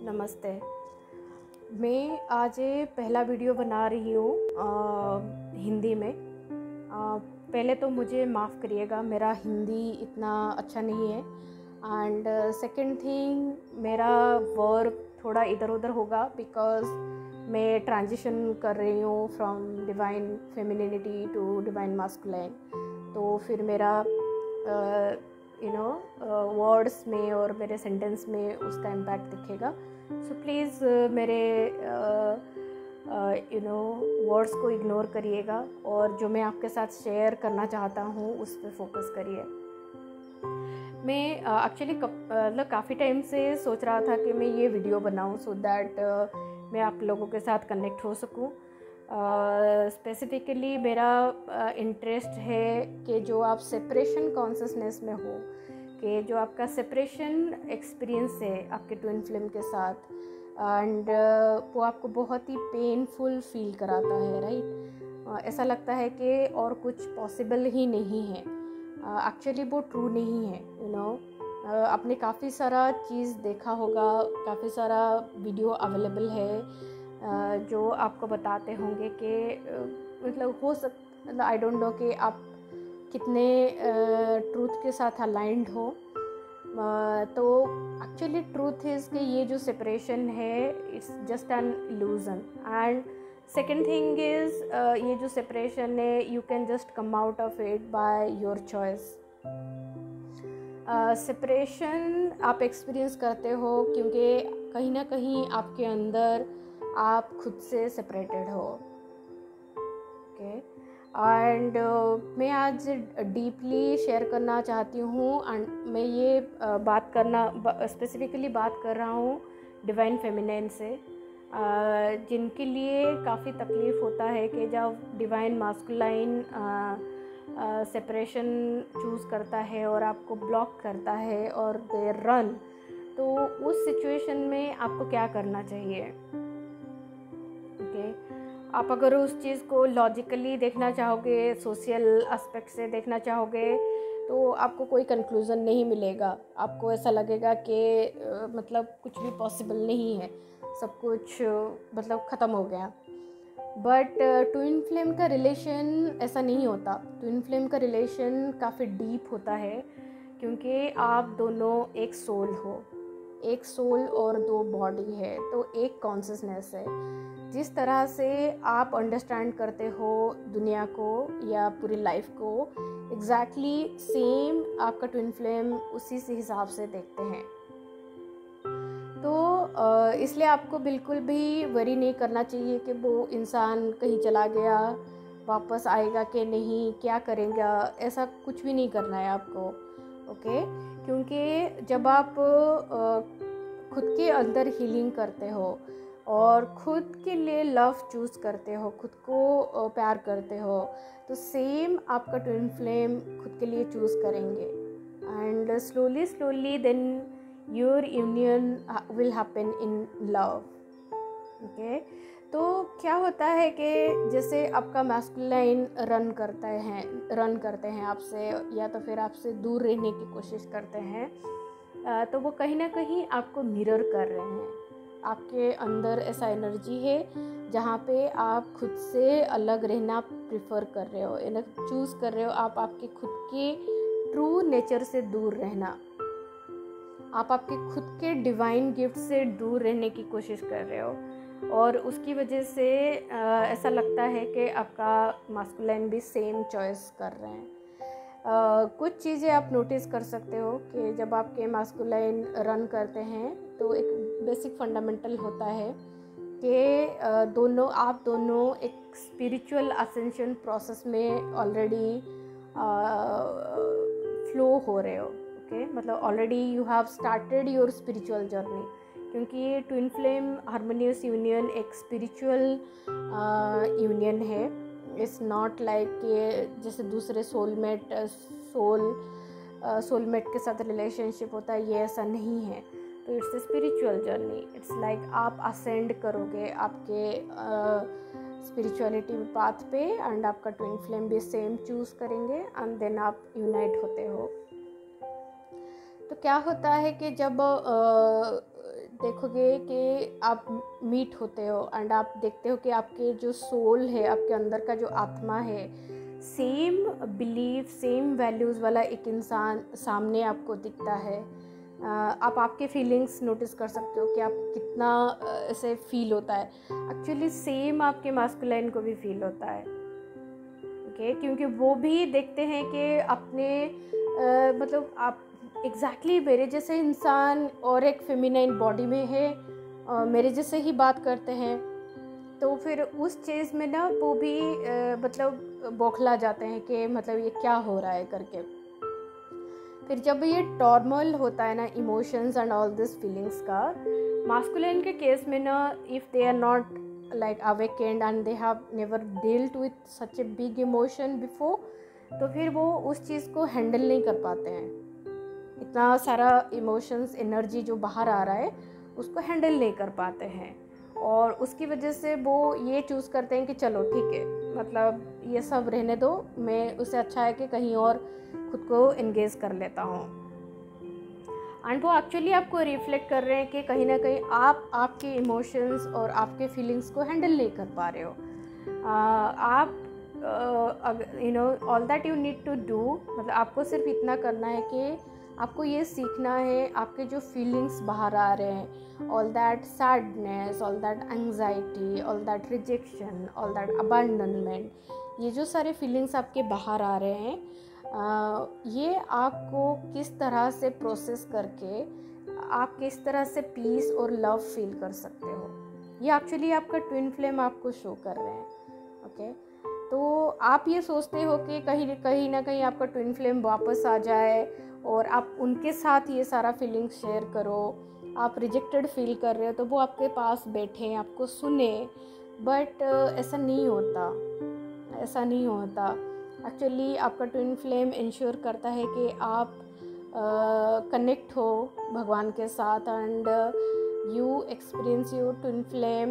नमस्ते। मैं आज ये पहला वीडियो बना रही हूँ हिंदी में। पहले तो मुझे माफ़ करिएगा, मेरा हिंदी इतना अच्छा नहीं है। एंड सेकंड थिंग, मेरा वर्क थोड़ा इधर उधर होगा बिकॉज़ मैं ट्रांजिशन कर रही हूँ from divine femininity to divine masculine. तो फिर मेरा वर्ड्स में और मेरे सेंटेंस में उसका इम्पैक्ट दिखेगा। सो प्लीज़ मेरे वर्ड्स को इग्नोर करिएगा और जो मैं आपके साथ शेयर करना चाहता हूँ उस पर फोकस करिए। मैं एक्चुअली काफ़ी टाइम से सोच रहा था कि मैं ये वीडियो बनाऊँ सो दैट मैं आप लोगों के साथ कनेक्ट हो सकूँ। स्पेसिफिकली मेरा इंटरेस्ट है कि जो आप सेपरेशन कॉन्शियसनेस में हो, कि जो आपका सेपरेशन एक्सपीरियंस है आपके ट्विन फ्लेम के साथ, एंड वो आपको बहुत ही पेनफुल फील कराता है, राइट। ऐसा लगता है कि और कुछ पॉसिबल ही नहीं है। एक्चुअली वो ट्रू नहीं है। आपने काफ़ी सारा चीज़ देखा होगा, काफ़ी सारा वीडियो अवेलेबल है जो आपको बताते होंगे कि मतलब हो सकता, आई डोंट नो कि आप कितने ट्रूथ के साथ अलाइंड हो। तो एक्चुअली ट्रूथ इज़ कि ये जो सेपरेशन है it's just an illusion. And second thing is ये जो सेपरेशन है you can just come out of it by your choice. Separation आप एक्सपीरियंस करते हो क्योंकि कहीं ना कहीं आपके अंदर आप खुद से सेपरेटेड हो। ओके, एंड मैं आज डीपली शेयर करना चाहती हूँ। एंड मैं ये स्पेसिफिकली बात कर रहा हूँ डिवाइन फेमिनाइन से, जिनके लिए काफ़ी तकलीफ़ होता है कि जब डिवाइन मास्कुलाइन सेपरेशन चूज़ करता है और आपको ब्लॉक करता है और दे रन, तो उस सिचुएशन में आपको क्या करना चाहिए। ओके, आप अगर उस चीज़ को लॉजिकली देखना चाहोगे, सोशल एस्पेक्ट से देखना चाहोगे, तो आपको कोई कंक्लूज़न नहीं मिलेगा। आपको ऐसा लगेगा कि मतलब कुछ भी पॉसिबल नहीं है, सब कुछ मतलब ख़त्म हो गया। बट ट्विन फ्लेम का रिलेशन ऐसा नहीं होता। ट्विन फ्लेम का रिलेशन काफ़ी डीप होता है क्योंकि आप दोनों एक सोल हो, एक सोल और दो बॉडी है, तो एक कॉन्शियसनेस है। जिस तरह से आप अंडरस्टैंड करते हो दुनिया को या पूरी लाइफ को, एग्जैक्टली सेम आपका ट्विन फ्लेम उसी से हिसाब से देखते हैं। तो इसलिए आपको बिल्कुल भी वरी नहीं करना चाहिए कि वो इंसान कहीं चला गया, वापस आएगा कि नहीं, क्या करेगा, ऐसा कुछ भी नहीं करना है आपको। ओके, क्योंकि जब आप खुद के अंदर हीलिंग करते हो और खुद के लिए लव चूज़ करते हो, खुद को प्यार करते हो, तो सेम आपका ट्विन फ्लेम खुद के लिए चूज़ करेंगे। And slowly then your union will happen in love. Okay, तो क्या होता है कि जैसे आपका मैस्कुलाइन रन करते हैं आपसे, या तो फिर आपसे दूर रहने की कोशिश करते हैं, तो वो कहीं ना कहीं आपको मिरर कर रहे हैं। आपके अंदर ऐसा एनर्जी है जहाँ पे आप खुद से अलग रहना प्रिफर कर रहे हो, चूज़ कर रहे हो आप आपके खुद के ट्रू नेचर से दूर रहना। आप आपके खुद के डिवाइन गिफ्ट से दूर रहने की कोशिश कर रहे हो, और उसकी वजह से ऐसा लगता है कि आपका मास्कुलाइन भी सेम चॉइस कर रहे हैं। कुछ चीज़ें आप नोटिस कर सकते हो कि जब आपके मास्कुलाइन रन करते हैं तो एक बेसिक फंडामेंटल होता है कि आप दोनों एक स्पिरिचुअल असेंशन प्रोसेस में ऑलरेडी फ्लो हो रहे हो। ओके, मतलब already you have started your spiritual journey, क्योंकि ये ट्विन फ्लेम हार्मोनियस यूनियन एक स्पिरिचुअल यूनियन है। इट्स नॉट लाइक कि जैसे दूसरे सोलमेट के साथ रिलेशनशिप होता है, ये ऐसा नहीं है। तो it's a spiritual journey. It's like आप असेंड करोगे आपके स्पिरिचुअलिटी पाथ पे, एंड आपका ट्विन फ्लेम भी सेम चूज़ करेंगे, एंड देन आप यूनाइट होते हो। तो क्या होता है कि जब देखोगे कि आप मीट होते हो एंड आप देखते हो कि आपके जो सोल है, आपके अंदर का जो आत्मा है, सेम बिलीफ सेम वैल्यूज़ वाला एक इंसान सामने आपको दिखता है। आप आपके फीलिंग्स नोटिस कर सकते हो कि आपको कितना ऐसे फील होता है। एक्चुअली सेम आपके मास्कुलाइन को भी फील होता है, ओके, क्योंकि वो भी देखते हैं कि अपने मतलब आप एग्जैक्टली मेरे जैसे इंसान और एक फेमिनाइन बॉडी में है, मेरे जैसे ही बात करते हैं, तो फिर उस चीज़ में ना वो भी मतलब बौखला जाते हैं कि मतलब ये क्या हो रहा है करके। फिर जब ये टॉर्मल होता है ना emotions and all this feelings का, मास्कुलिन के केस में ना, if they are not like awakened and they have never dealt with such a big emotion before, तो फिर वो उस चीज़ को हैंडल नहीं कर पाते हैं। इतना सारा इमोशंस एनर्जी जो बाहर आ रहा है उसको हैंडल नहीं कर पाते हैं, और उसकी वजह से वो ये चूज़ करते हैं कि चलो ठीक है, मतलब ये सब रहने दो, मैं उससे अच्छा है कि कहीं और खुद को एंगेज कर लेता हूँ। एंड वो एक्चुअली आपको रिफ्लेक्ट कर रहे हैं कि कहीं ना कहीं आप आपके इमोशंस और आपके फीलिंग्स को हैंडल नहीं कर पा रहे हो। आप you know all that you need to do, मतलब आपको सिर्फ इतना करना है कि आपको ये सीखना है, आपके जो फीलिंग्स बाहर आ रहे हैं, all that sadness, all that anxiety, all that rejection, all that abandonment, ये जो सारे फीलिंग्स आपके बाहर आ रहे हैं, ये आपको किस तरह से प्रोसेस करके आप किस तरह से पीस और लव फील कर सकते हो, ये एक्चुअली आपका ट्विन फ्लेम आपको शो कर रहे हैं, ओके। तो आप ये सोचते हो कि कहीं ना कहीं आपका ट्विन फ्लेम वापस आ जाए और आप उनके साथ ये सारा फीलिंग शेयर करो, आप रिजेक्टेड फील कर रहे हो तो वो आपके पास बैठे आपको सुने, बट ऐसा नहीं होता, ऐसा नहीं होता। एक्चुअली आपका ट्विन फ्लेम इंश्योर करता है कि आप कनेक्ट हो भगवान के साथ and you experience your twin flame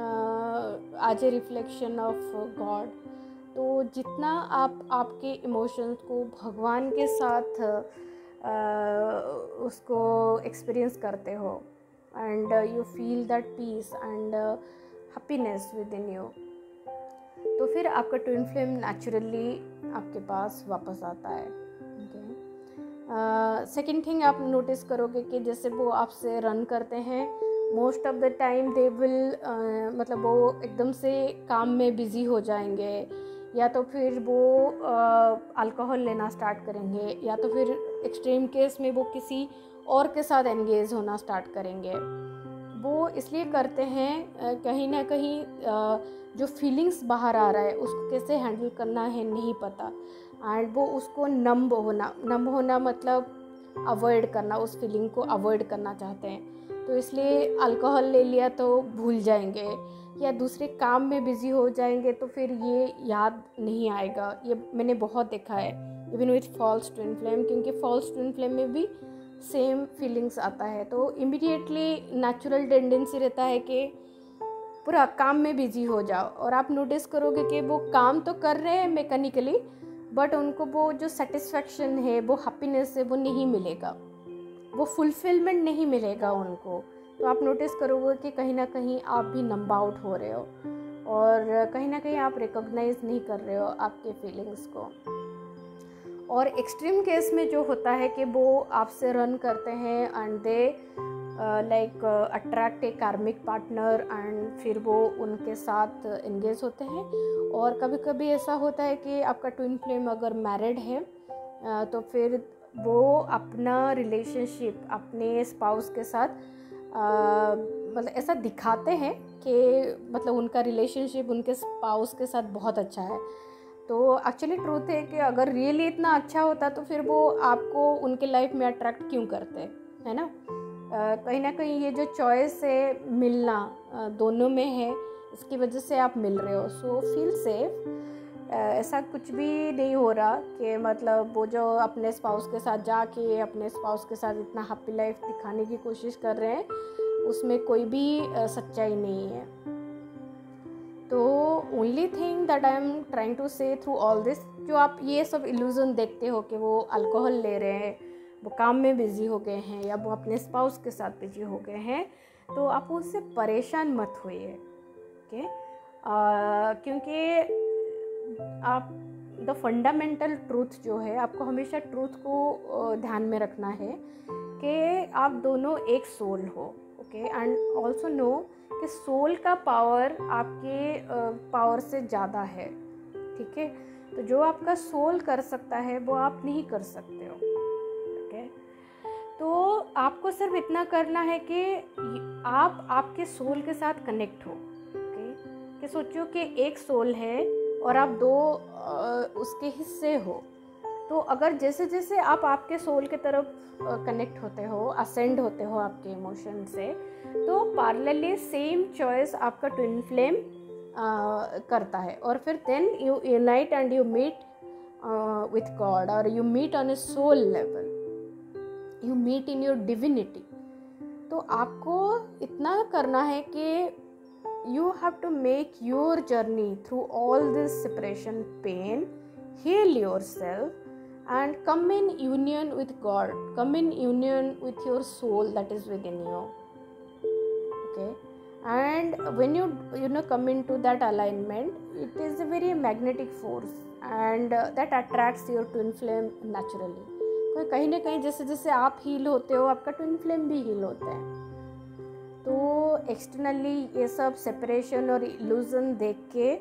as a reflection of God. तो जितना आप आपके इमोशंस को भगवान के साथ उसको एक्सपीरियंस करते हो and you feel that peace and happiness within you, तो फिर आपका ट्विन फ्लेम नेचुरली आपके पास वापस आता है, ओके। सेकेंड थिंग आप नोटिस करोगे कि जैसे वो आपसे रन करते हैं, most of the time they will मतलब वो एकदम से काम में बिज़ी हो जाएंगे, या तो फिर वो अल्कोहल लेना स्टार्ट करेंगे, या तो फिर एक्सट्रीम केस में वो किसी और के साथ एंगेज होना स्टार्ट करेंगे। वो इसलिए करते हैं कहीं ना कहीं जो फीलिंग्स बाहर आ रहा है उसको कैसे हैंडल करना है नहीं पता, एंड वो उसको नंब होना मतलब अवॉइड करना, उस फीलिंग को अवॉइड करना चाहते हैं। तो इसलिए अल्कोहल ले लिया तो भूल जाएंगे, या दूसरे काम में बिज़ी हो जाएंगे तो फिर ये याद नहीं आएगा। ये मैंने बहुत देखा है even with false twin flame, क्योंकि फॉल्स ट्विन फ्लेम में भी सेम फीलिंग्स आता है, तो इमीडिएटली नेचुरल टेंडेंसी रहता है कि पूरा काम में बिजी हो जाओ। और आप नोटिस करोगे कि वो काम तो कर रहे हैं मैकेनिकली, बट उनको वो जो सेटिस्फैक्शन है, वो हैप्पीनेस है, वो नहीं मिलेगा, वो फुलफिलमेंट नहीं मिलेगा उनको। तो आप नोटिस करोगे कि कहीं ना कहीं आप भी नंब आउट हो रहे हो, और कहीं ना कहीं आप रिकॉग्नाइज नहीं कर रहे हो आपके फीलिंग्स को। और एक्सट्रीम केस में जो होता है कि वो आपसे रन करते हैं and they like attract a karmic partner, and फिर वो उनके साथ एंगेज होते हैं। और कभी कभी ऐसा होता है कि आपका ट्विन फ्लेम अगर मैरिड है तो फिर वो अपना रिलेशनशिप अपने स्पाउस के साथ मतलब ऐसा दिखाते हैं कि मतलब उनका रिलेशनशिप उनके स्पाउस के साथ बहुत अच्छा है। तो एक्चुअली ट्रूथ है कि अगर रियली इतना अच्छा होता तो फिर वो आपको उनके लाइफ में अट्रैक्ट क्यों करते, है ना। कहीं ना कहीं ये जो चॉइस है मिलना दोनों में है, इसकी वजह से आप मिल रहे हो, सो फील सेफ। ऐसा कुछ भी नहीं हो रहा कि मतलब वो जो अपने स्पाउस के साथ जाके अपने स्पाउस के साथ इतना हैप्पी लाइफ दिखाने की कोशिश कर रहे हैं, उसमें कोई भी सच्चाई नहीं है। तो only thing that I am trying to say through all this, जो आप ये सब इल्यूज़न देखते हो कि वो अल्कोहल ले रहे हैं, वो काम में बिज़ी हो गए हैं या वो अपने स्पाउस के साथ बिजी हो गए हैं, तो आप उससे परेशान मत होइए, ओके। क्योंकि आप द फंडामेंटल ट्रूथ जो है, आपको हमेशा ट्रूथ को ध्यान में रखना है कि आप दोनों एक सोल हो, ओके। एंड ऑल्सो नो कि सोल का पावर आपके पावर से ज़्यादा है, ठीक है। तो जो आपका सोल कर सकता है वो आप नहीं कर सकते हो, ओके। तो आपको सिर्फ इतना करना है कि आप आपके सोल के साथ कनेक्ट हो, ओके। कि सोचो कि एक सोल है और आप दो उसके हिस्से हो। तो अगर जैसे जैसे आप आपके सोल के तरफ कनेक्ट होते हो, असेंड होते हो आपके इमोशन से, तो पैरेलली सेम चॉइस आपका ट्विन फ्लेम करता है, और फिर then you unite and you meet with God, और you meet on a soul level, you meet in your divinity. तो आपको इतना करना है कि you have to make your journey through all this separation pain, heal yourself and come in union with God, come in union with your soul that is within you, okay. And when you come into that alignment, it is a very magnetic force and that attracts your twin flame naturally. कहीं ना कहीं जैसे जैसे आप heal होते हो, आपका twin flame भी हील होता है। तो एक्सटर्नली ये सब सेपरेशन और इल्यूज़न देख के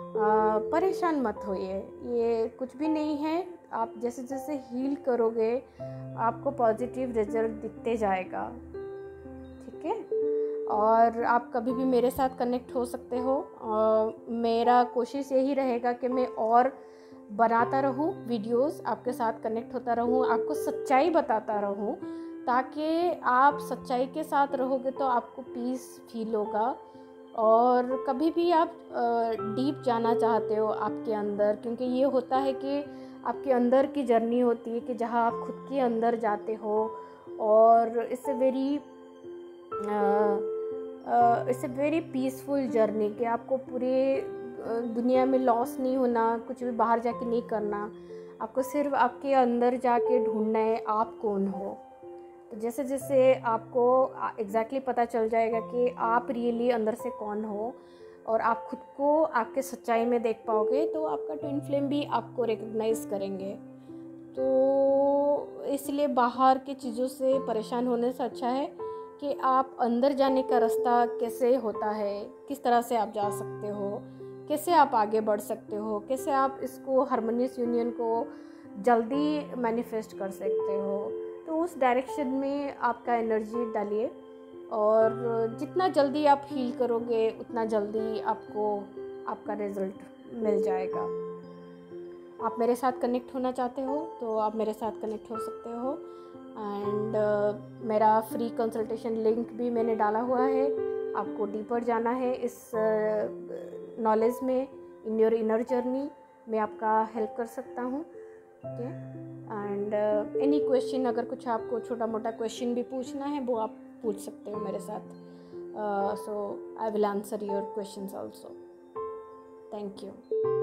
परेशान मत होइए, ये कुछ भी नहीं है। आप जैसे जैसे हील करोगे आपको पॉजिटिव रिजल्ट दिखते जाएगा, ठीक है। और आप कभी भी मेरे साथ कनेक्ट हो सकते हो। मेरा कोशिश यही रहेगा कि मैं और बनाता रहूं वीडियोस, आपके साथ कनेक्ट होता रहूं, आपको सच्चाई बताता रहूं, ताकि आप सच्चाई के साथ रहोगे तो आपको पीस फील होगा। और कभी भी आप डीप जाना चाहते हो आपके अंदर, क्योंकि ये होता है कि आपके अंदर की जर्नी होती है कि जहाँ आप खुद के अंदर जाते हो, और it's a very peaceful journey कि आपको पूरे दुनिया में लॉस नहीं होना, कुछ भी बाहर जाके नहीं करना, आपको सिर्फ आपके अंदर जाके ढूंढना है आप कौन हो। तो जैसे जैसे आपको एग्जैक्टली पता चल जाएगा कि आप रियली अंदर से कौन हो, और आप खुद को आपके सच्चाई में देख पाओगे, तो आपका ट्विन फ्लेम भी आपको रिकग्नाइज करेंगे। तो इसलिए बाहर की चीज़ों से परेशान होने से अच्छा है कि आप अंदर जाने का रास्ता कैसे होता है, किस तरह से आप जा सकते हो, कैसे आप आगे बढ़ सकते हो, कैसे आप इसको हार्मोनियस यूनियन को जल्दी मैनिफेस्ट कर सकते हो। तो उस डायरेक्शन में आपका एनर्जी डालिए, और जितना जल्दी आप हील करोगे उतना जल्दी आपको आपका रिज़ल्ट मिल जाएगा। आप मेरे साथ कनेक्ट होना चाहते हो तो आप मेरे साथ कनेक्ट हो सकते हो। एंड मेरा फ्री कंसल्टेशन लिंक भी मैंने डाला हुआ है। आपको डीपर जाना है इस नॉलेज में, इन योर इनर जर्नी मैं आपका हेल्प कर सकता हूँ, ओके। एंड एनी क्वेश्चन, अगर कुछ आपको छोटा मोटा क्वेश्चन भी पूछना है वो आप पूछ सकते हो मेरे साथ। So I will answer your questions also. Thank you.